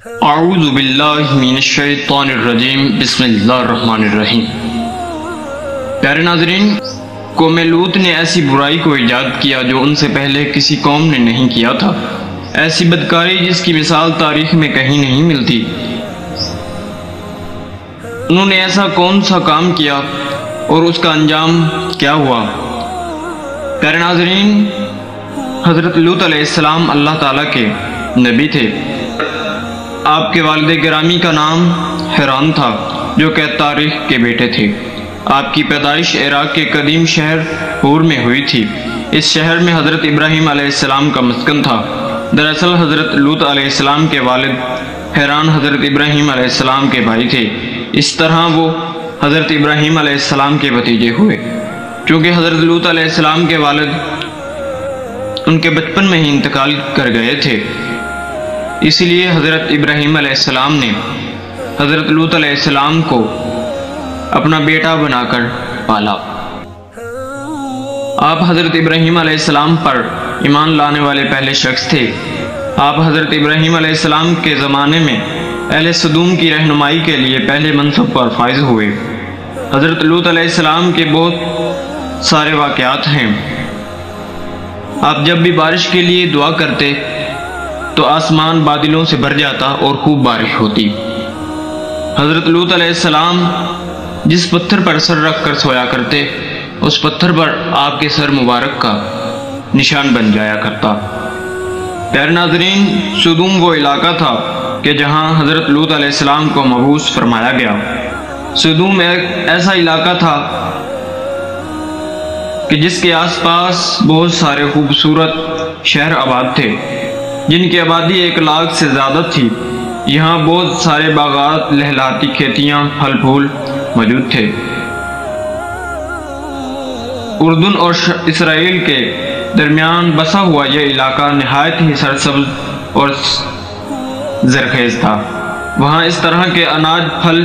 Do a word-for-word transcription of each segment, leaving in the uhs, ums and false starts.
اعوذ باللہ من الشیطان الرجیم بسم اللہ الرحمن الرحیم۔ پیارے ناظرین، قوم لوط نے ایسی برائی کو ایجاد کیا جو ان سے پہلے کسی قوم نے نہیں کیا تھا، ایسی بدکاری جس کی مثال تاریخ میں کہیں نہیں ملتی۔ انہوں نے ایسا کون سا کام کیا اور اس کا انجام کیا ہوا؟ پیارے ناظرین، حضرت لوط علیہ السلام اللہ تعالیٰ کے نبی تھے۔ آپ کے والد گرامی کا نام حران تھا جو کہ تاریخ کے بیٹے تھے۔ آپ کی پیدائش عراق کے قدیم شہر حور میں ہوئی تھی۔ اس شہر میں حضرت ابراہیم علیہ السلام کا مسکن تھا۔ دراصل حضرت لوط علیہ السلام کے والد حران حضرت ابراہیم علیہ السلام کے بھائی تھے، اس طرح وہ حضرت ابراہیم علیہ السلام کے بھتیجے ہوئے۔ چونکہ حضرت لوط علیہ السلام کے والد ان کے بچپن میں ہی انتقال کر گئے تھے، اس لیے حضرت ابراہیم علیہ السلام نے حضرت لوط علیہ السلام کو اپنا بیٹا بنا کر پالا۔ آپ حضرت ابراہیم علیہ السلام پر ایمان لانے والے پہلے شخص تھے۔ آپ حضرت ابراہیم علیہ السلام کے زمانے میں اہل سدوم کی رہنمائی کے لیے پہلے منصب پر فائز ہوئے۔ حضرت لوط علیہ السلام کے بہت سارے واقعات ہیں۔ آپ جب بھی بارش کے لیے دعا کرتے تو آسمان بادلوں سے بھر جاتا اور خوب بارش ہوتی۔ حضرت لوط علیہ السلام جس پتھر پر سر رکھ کر سویا کرتے، اس پتھر پر آپ کے سر مبارک کا نشان بن جایا کرتا۔ پیارے ناظرین، سدوم وہ علاقہ تھا کہ جہاں حضرت لوط علیہ السلام کو مبعوث فرمایا گیا۔ سدوم ایک ایسا علاقہ تھا کہ جس کے آس پاس بہت سارے خوبصورت شہر آباد تھے، جن کی آبادی ایک لاکھ سے زیادہ تھی۔ یہاں بہت سارے باغات، لہلاتی کھیتیاں، پھل پھول موجود تھے۔ اردن اور اسرائیل کے درمیان بسا ہوا یہ علاقہ نہایت ہی سرسبز اور زرخیز تھا۔ وہاں اس طرح کے اناج پھل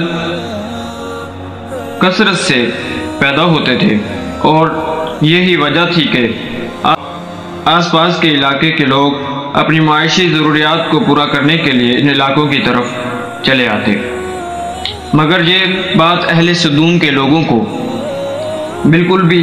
کثرت سے پیدا ہوتے تھے، اور یہی وجہ تھی کہ آس پاس کے علاقے کے لوگ اپنی معاشی ضروریات کو پورا کرنے کے لیے ان علاقوں کی طرف چلے آتے۔ مگر یہ بات اہل سدوم کے لوگوں کو بالکل بھی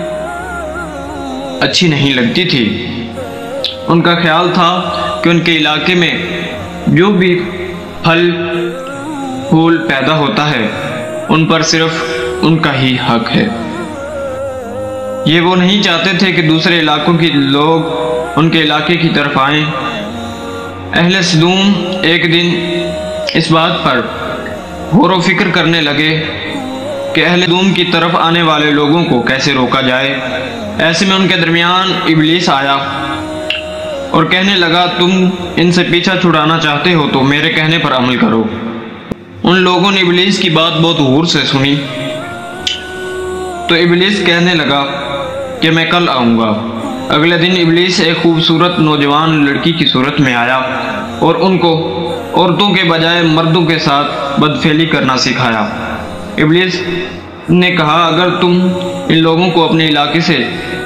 اچھی نہیں لگتی تھی۔ ان کا خیال تھا کہ ان کے علاقے میں جو بھی پھل پھول پیدا ہوتا ہے ان پر صرف ان کا ہی حق ہے۔ یہ وہ نہیں چاہتے تھے کہ دوسرے علاقوں کے لوگ ان کے علاقے کی طرف آئیں۔ اہل سدوم ایک دن اس بات پر غور و فکر کرنے لگے کہ اہل سدوم کی طرف آنے والے لوگوں کو کیسے روکا جائے۔ ایسے میں ان کے درمیان ابلیس آیا اور کہنے لگا، تم ان سے پیچھا چھڑانا چاہتے ہو تو میرے کہنے پر عمل کرو۔ ان لوگوں نے ابلیس کی بات بہت غور سے سنی تو ابلیس کہنے لگا کہ میں کل آؤں گا۔ اگلے دن ابلیس ایک خوبصورت نوجوان لڑکی کی صورت میں آیا اور ان کو عورتوں کے بجائے مردوں کے ساتھ بدفعلی کرنا سکھایا۔ ابلیس نے کہا، اگر تم ان لوگوں کو اپنے علاقے سے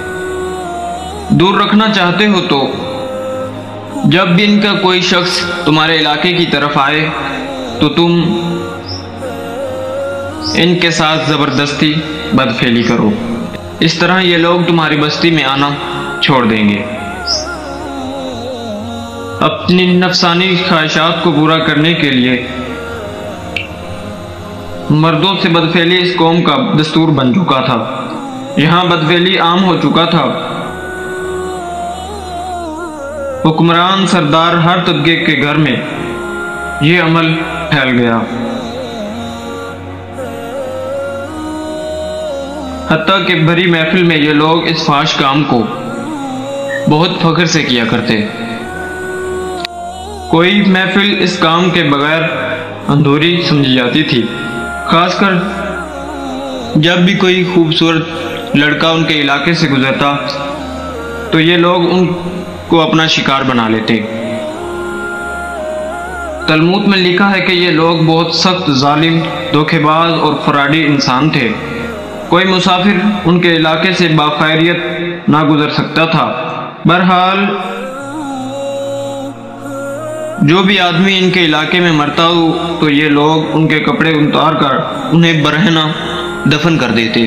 دور رکھنا چاہتے ہو تو جب بھی ان کا کوئی شخص تمہارے علاقے کی طرف آئے تو تم ان کے ساتھ زبردستی بدفعلی کرو۔ اس طرح یہ لوگ تمہاری بستی میں آنا چھوڑ دیں گے۔ اپنی نفسانی خواہشات کو پورا کرنے کے لیے مردوں سے بدفعلی اس قوم کا دستور بن چکا تھا۔ یہاں بدفعلی عام ہو چکا تھا۔ حکمران سردار ہر طبقے کے گھر میں یہ عمل پھیل گیا، حتیٰ کہ بھری محفل میں یہ لوگ اس فحش کام کو بہت فخر سے کیا کرتے۔ کوئی محفل اس کام کے بغیر ادھوری سمجھی جاتی تھی، خاص کر جب بھی کوئی خوبصورت لڑکا ان کے علاقے سے گزرتا تو یہ لوگ ان کو اپنا شکار بنا لیتے۔ تلمود میں لکھا ہے کہ یہ لوگ بہت سخت ظالم، دھوکے باز اور فراڈی انسان تھے۔ کوئی مسافر ان کے علاقے سے باخیریت نہ گزر سکتا تھا۔ بہرحال جو بھی آدمی ان کے علاقے میں مرتا ہو تو یہ لوگ ان کے کپڑے اتار کر انہیں برہنہ دفن کر دیتے۔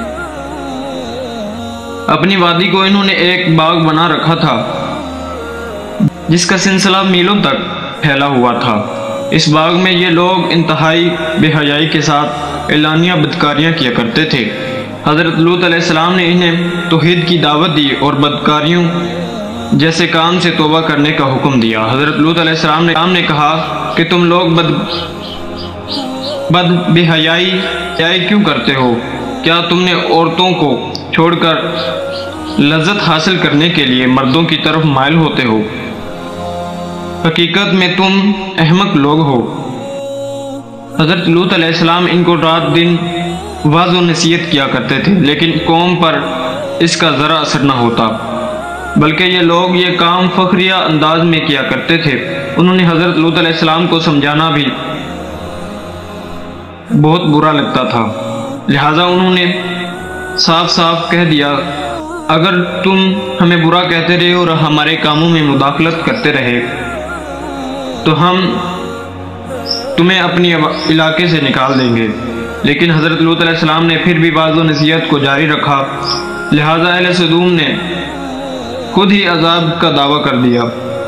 اپنی وادی کو انہوں نے ایک باغ بنا رکھا تھا جس کا سلسلہ میلوں تک پھیلا ہوا تھا۔ اس باغ میں یہ لوگ انتہائی بے حیائی کے ساتھ اعلانیہ بدکاریاں کیا کرتے تھے۔ حضرت لوط علیہ السلام نے انہیں توحید کی دعوت دی اور بدکاریوں جیسے کام سے توبہ کرنے کا حکم دیا۔ حضرت لوط علیہ السلام نے کہا کہ تم لوگ بد بد بے حیائی کیوں کرتے ہو؟ کیا تم نے عورتوں کو چھوڑ کر لذت حاصل کرنے کے لیے مردوں کی طرف مائل ہوتے ہو؟ حقیقت میں تم احمق لوگ ہو۔ حضرت لوط علیہ السلام ان کو رات دن واضح و نصیحت کیا کرتے تھے، لیکن قوم پر اس کا ذرا اثر نہ ہوتا، بلکہ یہ لوگ یہ کام فخریہ انداز میں کیا کرتے تھے۔ انہوں نے حضرت لوط علیہ السلام کو سمجھانا بھی بہت برا لگتا تھا، لہٰذا انہوں نے صاف صاف کہہ دیا، اگر تم ہمیں برا کہتے رہے اور ہمارے کاموں میں مداخلت کرتے رہے تو ہم تمہیں اپنی علاقے سے نکال دیں گے۔ لیکن حضرت لوط علیہ السلام نے پھر بھی واضح نصیحت کو جاری رکھا، لہٰذا اہل سدوم نے خود ہی عذاب کا دعویٰ کر دیا۔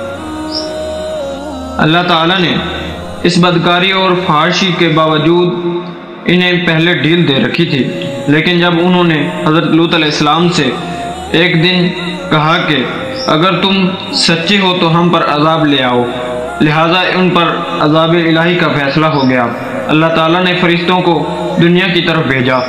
اللہ تعالیٰ نے اس بدکاری اور فحاشی کے باوجود انہیں پہلے ڈھیل دے رکھی تھی، لیکن جب انہوں نے حضرت لوط علیہ السلام سے ایک دن کہا کہ اگر تم سچے ہو تو ہم پر عذاب لے آؤ، لہٰذا ان پر عذاب الہی کا فیصلہ ہو گیا۔ اللہ تعالیٰ نے فرشتوں کو دنیا کی طرف بھیجا۔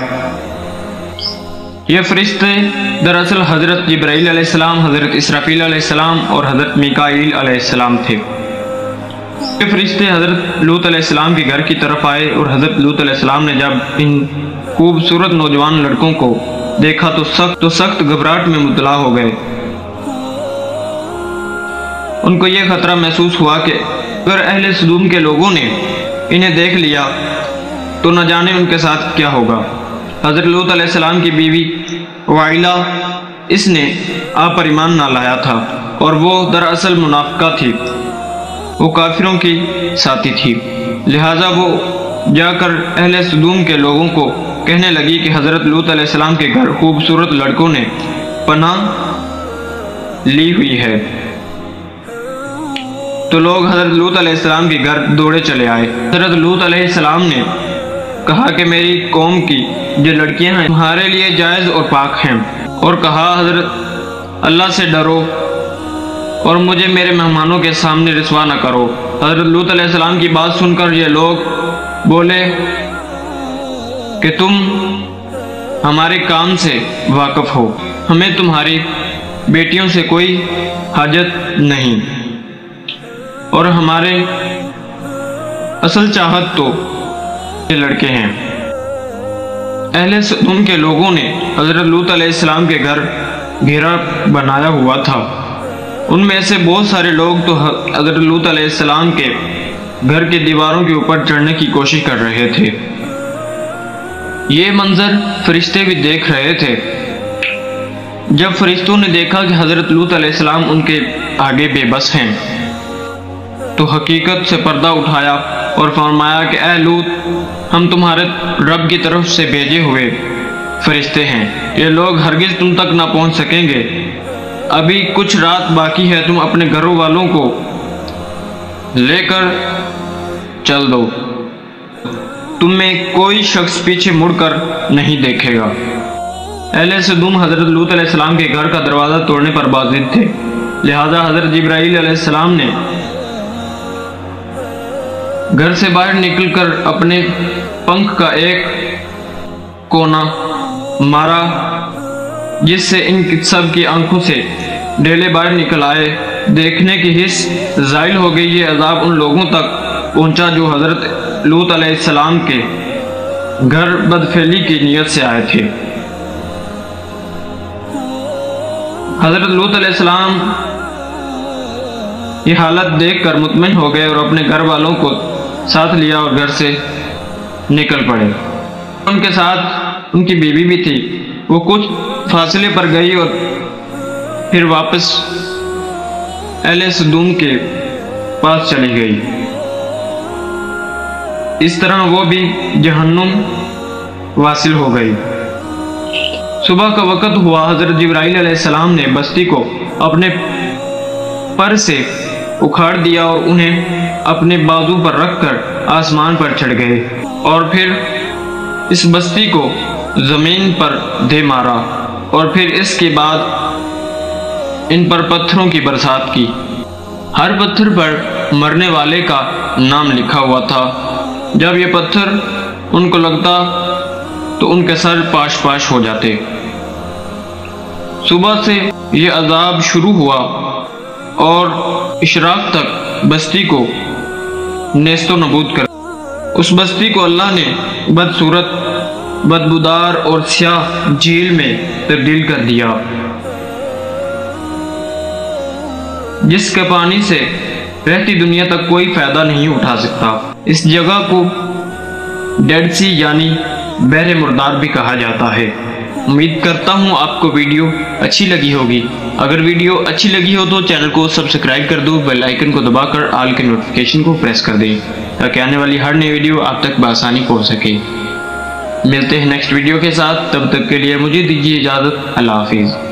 یہ فرشتے دراصل حضرت جبرائیل علیہ السلام، حضرت اسرافیل علیہ السلام اور حضرت میکائیل علیہ السلام تھے۔ یہ فرشتے حضرت لوط علیہ السلام کے گھر کی طرف آئے اور حضرت لوط علیہ السلام نے جب ان خوبصورت نوجوان لڑکوں کو دیکھا تو سخت تو سخت گھبراہٹ میں مبتلا ہو گئے۔ ان کو یہ خطرہ محسوس ہوا کہ اگر اہل سدوم کے لوگوں نے انہیں دیکھ لیا تو نہ جانے ان کے ساتھ کیا ہوگا۔ حضرت لوط علیہ السلام کی بیوی وائلہ اس نے آپ پر ایمان نہ لایا تھا اور وہ دراصل منافقہ تھی، وہ کافروں کی ساتھی تھی، لہٰذا وہ جا کر اہل سدوم کے لوگوں کو کہنے لگی کہ حضرت لوط علیہ السلام کے گھر خوبصورت لڑکوں نے پناہ لی ہوئی ہے۔ تو لوگ حضرت لوط علیہ السلام کے گھر دوڑے چلے آئے۔ حضرت لوط علیہ السلام نے کہا کہ میری قوم کی جو لڑکیاں ہیں تمہارے لیے جائز اور پاک ہیں، اور کہا حضرت اللہ سے ڈرو اور مجھے میرے مہمانوں کے سامنے رسوا نہ کرو۔ حضرت لوط علیہ السلام کی بات سن کر یہ لوگ بولے کہ تم ہمارے کام سے واقف ہو، ہمیں تمہاری بیٹیوں سے کوئی حاجت نہیں، اور ہمارے اصل چاہت تو یہ لڑکے ہیں۔ اہل سدوم کے لوگوں نے حضرت لوط علیہ السلام کے گھر گھیرا بنایا ہوا تھا۔ ان میں سے بہت سارے لوگ تو حضرت لوط علیہ السلام کے گھر کے دیواروں کے اوپر چڑھنے کی کوشش کر رہے تھے۔ یہ منظر فرشتے بھی دیکھ رہے تھے۔ جب فرشتوں نے دیکھا کہ حضرت لوط علیہ السلام ان کے آگے بے بس ہیں تو حقیقت سے پردہ اٹھایا اور فرمایا کہ اے لوط، ہم تمہارے رب کی طرف سے بھیجے ہوئے فرشتے ہیں، یہ لوگ ہرگز تم تک نہ پہنچ سکیں گے، ابھی کچھ رات باقی ہے، تم اپنے گھروں والوں کو لے کر چل دو، تم میں کوئی شخص پیچھے مڑ کر نہیں دیکھے گا۔ اہل سدوم حضرت لوط علیہ السلام کے گھر کا دروازہ توڑنے پر بازد تھے، لہذا حضرت جبرائیل علیہ السلام نے گھر سے باہر نکل کر اپنے پنکھ کا ایک کونا مارا، جس سے ان سب کی آنکھوں سے ڈیلے باہر نکل آئے۔ دیکھنے کی حس زائل ہو گئی۔ یہ عذاب ان لوگوں تک پہنچا جو حضرت لوط علیہ السلام کے گھر بدفعلی کی نیت سے آئے تھے۔ حضرت لوط علیہ السلام یہ حالت دیکھ کر مطمئن ہو گئے اور اپنے گھر والوں کو ساتھ لیا اور گھر سے نکل پڑے۔ ان کے ساتھ ان کی بیوی بھی تھی۔ وہ کچھ فاصلے پر گئی اور پھر واپس اہل سدوم کے پاس چلی گئی۔ اس طرح وہ بھی جہنم واصل ہو گئی۔ صبح کا وقت ہوا، حضرت جبرائیل علیہ السلام نے بستی کو اپنے پر سے اکھاڑ دیا اور انہیں اپنے بازو پر رکھ کر آسمان پر چڑھ گئے، اور پھر اس بستی کو زمین پر دے مارا، اور پھر اس کے بعد ان پر پتھروں کی برسات کی۔ ہر پتھر پر مرنے والے کا نام لکھا ہوا تھا۔ جب یہ پتھر ان کو لگتا تو ان کے سر پاش پاش ہو جاتے۔ صبح سے یہ عذاب شروع ہوا اور اشراق تک بستی کو نیست و نابود کر۔ اس بستی کو اللہ نے بدصورت، بدبودار اور سیاہ جھیل میں تبدیل کر دیا، جس کے پانی سے رہتی دنیا تک کوئی فائدہ نہیں اٹھا سکتا۔ اس جگہ کو ڈیڈ سی یعنی بحر مردار بھی کہا جاتا ہے۔ امید کرتا ہوں آپ کو ویڈیو اچھی لگی ہوگی۔ اگر ویڈیو اچھی لگی ہو تو چینل کو سبسکرائب کر دو، بیل آئیکن کو دبا کر آل کے نوٹیفیکیشن کو پریس کر دیں تاکہ آنے والی ہر نئی ویڈیو آپ تک بآسانی پہنچ سکے۔ ملتے ہیں نیکسٹ ویڈیو کے ساتھ، تب تک کے لیے مجھے دیجیے اجازت۔ اللہ حافظ۔